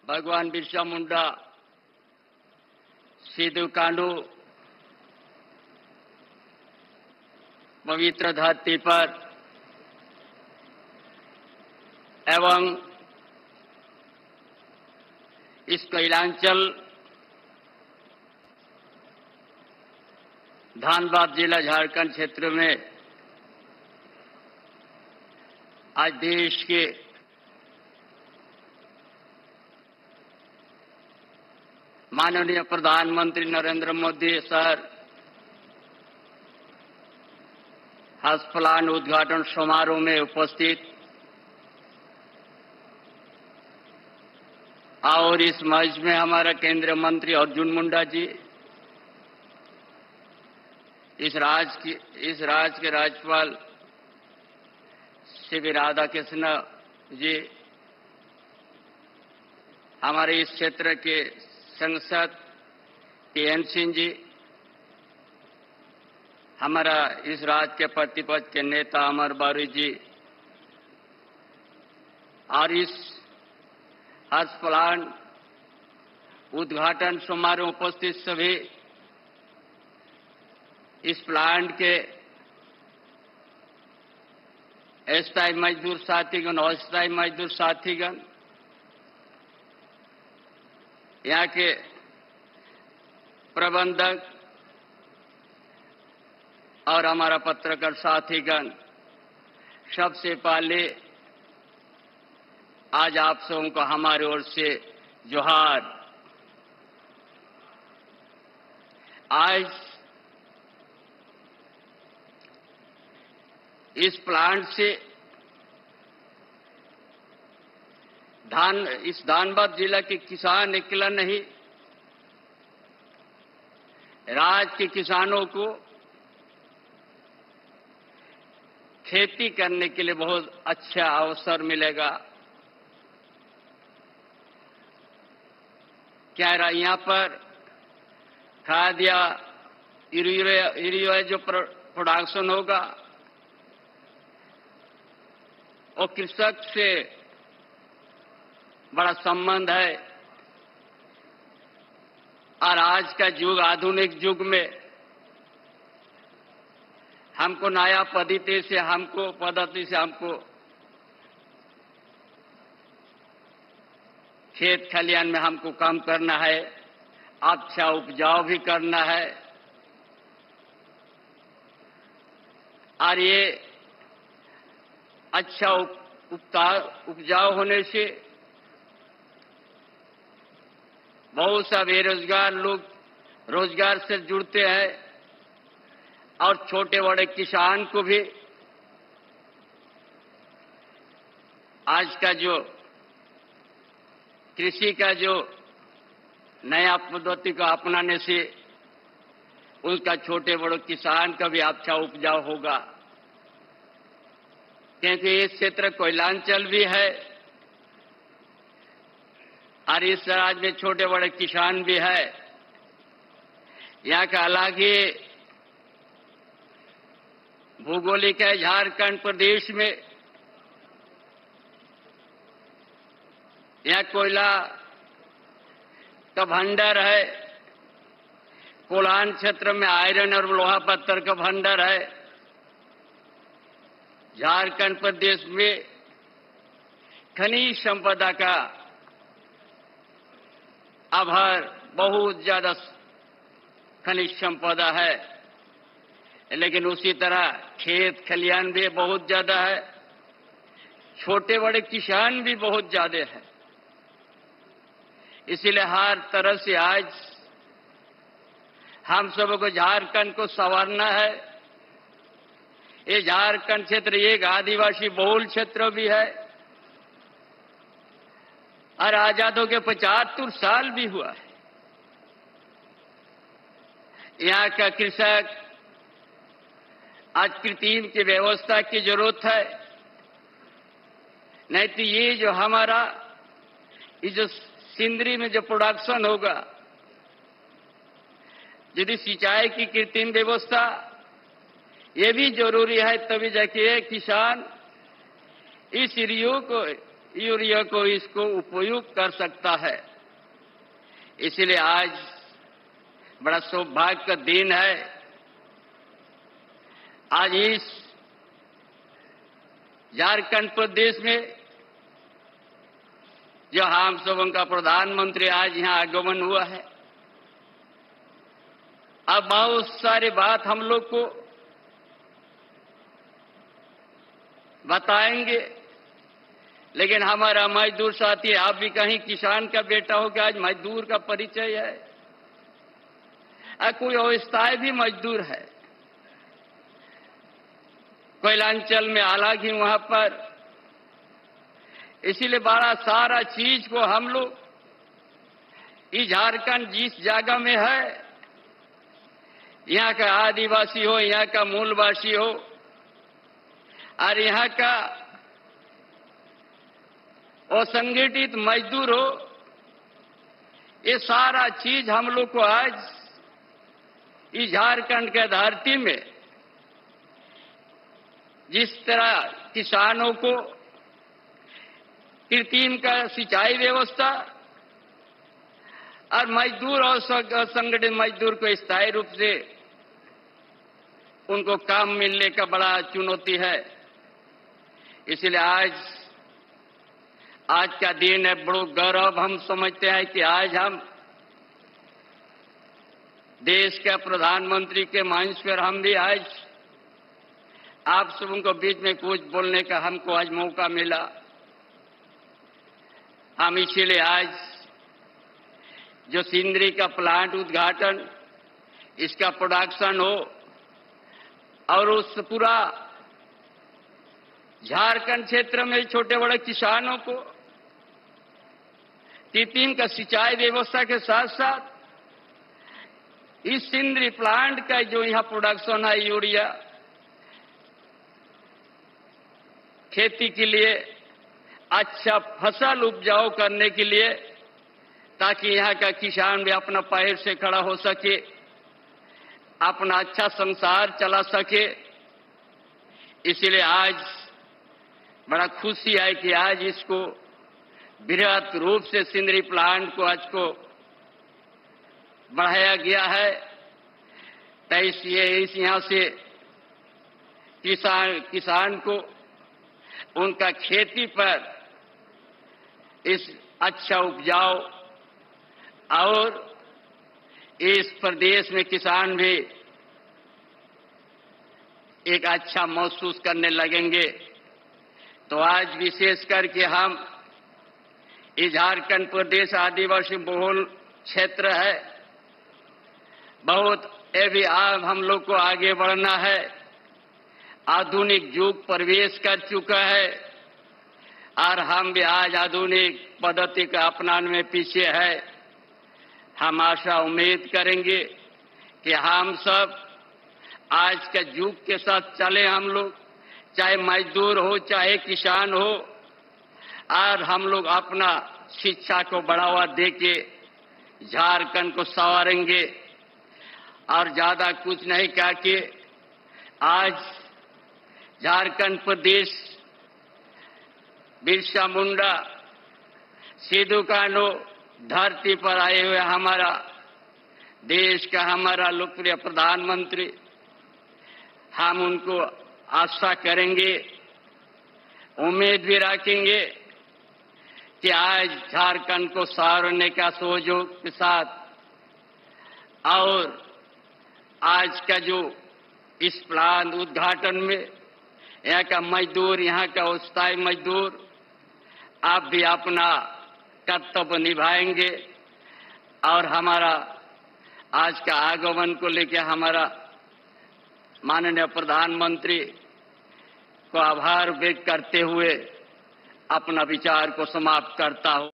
भगवान बिरसा मुंडा, सिद्धू कान्हू पवित्र धरती पर एवं इस कोयलांचल धनबाद जिला झारखंड क्षेत्र में आज देश के माननीय प्रधानमंत्री नरेंद्र मोदी सर हज प्लान उद्घाटन समारोह में उपस्थित और इस मंच में हमारा केंद्रीय मंत्री अर्जुन मुंडा जी, इस राज्य के राज्यपाल श्री राधा कृष्ण जी, हमारे इस क्षेत्र के सांसद TN सिंह जी, हमारा इस राज्य के प्रतिपक्ष के नेता अमर बारी जी और इस हज प्लान उद्घाटन समारोह उपस्थित सभी इस प्लांट के स्थायी मजदूर साथीगण, अस्थायी मजदूर साथीगण, यहाँ के प्रबंधक और हमारा पत्रकार साथीगण, सबसे पहले आज आप सबों को हमारी ओर से जोहार। आज इस प्लांट से इस धनबाद जिला के किसान अकेला नहीं, राज्य के किसानों को खेती करने के लिए बहुत अच्छा अवसर मिलेगा। क्या यहाँ पर खाद या यूरिया जो प्रोडक्शन होगा वो कृषक से बड़ा संबंध है और आज का युग, आधुनिक युग में हमको नया पद्धति से हमको खेत खलियान में हमको काम करना है, अच्छा उपजाऊ भी करना है और ये अच्छा उपजाऊ होने से बहुत सा बेरोजगार लोग रोजगार से जुड़ते हैं और छोटे बड़े किसान को भी आज का जो कृषि का जो नया पद्धति को अपनाने से उनका छोटे बड़े किसान का भी अच्छा उपजाऊ होगा, क्योंकि इस क्षेत्र कोयलांचल भी है और इस राज्य में छोटे बड़े किसान भी है। यहाँ का अलग ही भौगोलिक है। झारखंड प्रदेश में यहाँ कोयला का भंडार है, कोलान क्षेत्र में आयरन और लोहा पत्थर का भंडार है। झारखंड प्रदेश में खनिज संपदा का आभार, बहुत ज्यादा खनिज संपदा है, लेकिन उसी तरह खेत खलियान भी बहुत ज्यादा है, छोटे बड़े किसान भी बहुत ज्यादा है। इसीलिए हर तरह से आज हम सबको झारखंड को संवारना है। ये झारखंड क्षेत्र एक आदिवासी बहुल क्षेत्र भी है और आजाद हो के 75 साल भी हुआ है। यहाँ का कृषक आज कृत्रिम की व्यवस्था की जरूरत है, नहीं तो ये जो हमारा ये जो सिंदरी में जो प्रोडक्शन होगा, यदि सिंचाई की कृत्रिम व्यवस्था ये भी जरूरी है, तभी जाके किसान इस यूरिया को यूरिया को इसको उपयुक्त कर सकता है। इसलिए आज बड़ा सौभाग्य का दिन है। आज इस झारखंड प्रदेश में जो हम सबों का प्रधानमंत्री आज यहां आगमन हुआ है। अब बहुत सारी बात हम लोग को बताएंगे, लेकिन हमारा मजदूर साथी, आप भी कहीं किसान का बेटा हो कि आज मजदूर का परिचय है। कोई अवस्थाएं भी मजदूर है, कोयलांचल में अलग ही वहां पर। इसीलिए बड़ा सारा चीज को हम लोग इस झारखंड जिस जगह में है, यहाँ का आदिवासी हो, यहाँ का मूलवासी हो और यहाँ का असंगठित मजदूर हो, ये सारा चीज हम लोग को आज इस झारखंड के धरती में जिस तरह किसानों को कृत्रिम का सिंचाई व्यवस्था और मजदूर और संगठित मजदूर को स्थायी रूप से उनको काम मिलने का बड़ा चुनौती है। इसलिए आज का दिन है, बड़ो गौरव हम समझते हैं कि आज हम देश के प्रधानमंत्री के मंच पर हम भी आज आप सबों को बीच में कुछ बोलने का हमको आज मौका मिला। हम इसीलिए आज जो सिंदरी का प्लांट उद्घाटन, इसका प्रोडक्शन हो और उस पूरा झारखंड क्षेत्र में छोटे बड़े किसानों को कृत्रिम का सिंचाई व्यवस्था के साथ साथ इस सिंदरी प्लांट का जो यहाँ प्रोडक्शन है यूरिया खेती के लिए अच्छा फसल उपजाऊ करने के लिए, ताकि यहाँ का किसान भी अपना पैर से खड़ा हो सके, अपना अच्छा संसार चला सके। इसलिए आज बड़ा खुशी है कि आज इसको बृहत रूप से सिंदरी प्लांट को आज को बढ़ाया गया है। तो इस यहाँ से किसान को उनका खेती पर इस अच्छा उपजाऊ और इस प्रदेश में किसान भी एक अच्छा महसूस करने लगेंगे। तो आज विशेष करके हम इस झारखंड प्रदेश आदिवासी बहुल क्षेत्र है, बहुत भी हम लोग को आगे बढ़ना है। आधुनिक युग प्रवेश कर चुका है और हम भी आज आधुनिक पद्धति का अपनाने में पीछे है। हम आशा उम्मीद करेंगे कि हम सब आज के युग के साथ चले। हम लोग चाहे मजदूर हो चाहे किसान हो, और हम लोग अपना शिक्षा को बढ़ावा देके झारखंड को संवारेंगे। और ज्यादा कुछ नहीं कह के आज झारखंड प्रदेश बिरसा मुंडा सिद्धू कान्हू धरती पर आए हुए हमारा देश का हमारा लोकप्रिय प्रधानमंत्री, हम उनको आशा करेंगे, उम्मीद भी रखेंगे कि आज झारखंड को संवारने का सहयोग के साथ और आज का जो इस प्लांट उद्घाटन में यहाँ का मजदूर, यहाँ का स्थायी मजदूर, आप भी अपना कर्तव्य निभाएंगे और हमारा आज का आगमन को लेकर हमारा माननीय प्रधानमंत्री को आभार व्यक्त करते हुए अपना विचार को समाप्त करता हूं।